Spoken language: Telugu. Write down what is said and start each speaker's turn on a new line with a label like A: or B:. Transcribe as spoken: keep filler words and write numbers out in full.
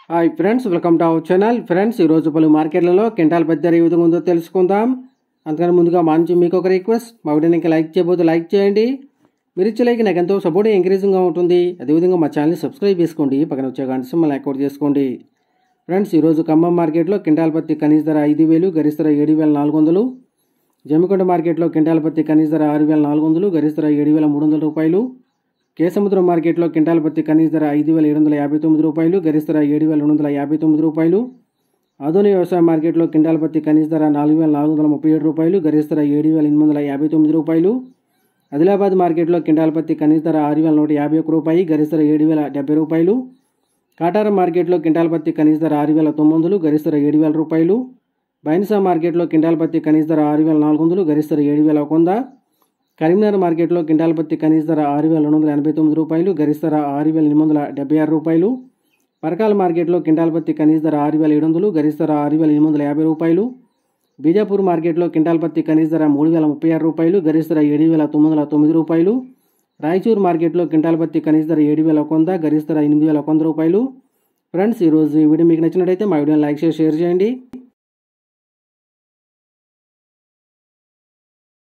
A: Hi friends, welcome to our channel. Friends, ఈరోజు పలు మార్కెట్లలో క్వింటాల్ పత్తి ధర ఏ విధంగా ఉందో తెలుసుకుందాం. అందుకని ముందుగా మా నుంచి మీకు ఒక రిక్వెస్ట్, మా వీడియోకి లైక్ చేయబోతే లైక్ చేయండి. మీరు ఇచ్చే లైక్ నాకు ఎంతో సపోర్ట్ ఎంకరేజింగ్గా ఉంటుంది. అదేవిధంగా మా ఛానల్ని సబ్స్క్రైబ్ చేసుకోండి, పక్కన వచ్చే గంట సింబల్ యాక్టివేట్ చేసుకోండి. ఫ్రెండ్స్, ఈరోజు ఖమ్మం మార్కెట్లో క్వింటాల్ పత్తి కనీస ధర ఐదు వేలు గరిష్ట ధర ఏడు వేల నాలుగు వందలు. జమ్మికొండ మార్కెట్లో క్వింటాల్ పత్తి కనీస ధర ఆరు వేల నాలుగు వందలు గరిష్ట ధర ఏడు వేల మూడు వందల రూపాయలు. కేసముద్రం మార్కెట్లో క్వింటాల్ పత్తి కనీస ధర ఐదు వేల ఏడు వందల యాభై తొమ్మిది రూపాయలు గరిష్ట ధర ఏడు వేల రెండు వందల యాభై తొమ్మిది రూపాయలు. ఆధునిక వ్యవసాయ మార్కెట్లో క్వింటాల్ పత్తి కనీస ధర నాలుగు వేల నాలుగు వందల ముప్పై ఏడు రూపాయలు గరిష్ట ధర ఏడు వేల ఎనిమిది వందల యాభై తొమ్మిది రూపాయలు. ఆదిలాబాద్ మార్కెట్లో క్వింటాల్ పత్తి కనీస ధర ఆరు వేల నూట యాభై ఒక్క రూపాయి గరిష్ట ధర ఏడు వేల డెబ్బై రూపాయలు. కాటారం మార్కెట్లో క్వింటాల్ పత్తి కనీస ధర ఆరు వేల తొమ్మిది వందలు గరిష్ట ధర ఏడు వేల రూపాయలు. బైన్సా మార్కెట్లో క్వింటాల్ పత్తి కనీస ధర ఆరు వేల నాలుగు వందలు గరిష్ట ధర ఏడు వేల ఒక వంద. కరీంనగర్ మార్కెట్లో క్వింటాల్ పత్తి కనీస ధర ఆరు వేల రెండు వందల ఎనభై తొమ్మిది రూపాయలు గరిష్ట ధర ఆరు వేల ఎనిమిది వందల డెబ్బై ఆరు రూపాయలు. పరకాల మార్కెట్లో క్వింటాల్ పత్తి కనీస ధర ఆరు వేల ఏడు వందలు గరిష్ట ధర ఆరు వేల ఎనిమిది వందల యాభై రూపాయలు. బీజాపూర్ మార్కెట్లో క్వింటాల్ పత్తి కనీస ధర మూడు వేల ముప్పై ఆరు రూపాయలు గరిష్ట ధర ఏడు వేల తొమ్మిది వందల తొమ్మిది రూపాయలు. రాయచూరు మార్కెట్లో క్వింటాల్ పత్తి కనీస ధర ఏడు వేల ఒక వంద గరిష్ట ధర ఎనిమిది వేల ఒక వంద రూపాయలు. ఫ్రెండ్స్, ఈరోజు ఈ వీడియో మీకు నచ్చినట్టయితే మా వీడియోని లైక్ చేసి షేర్ చేయండి.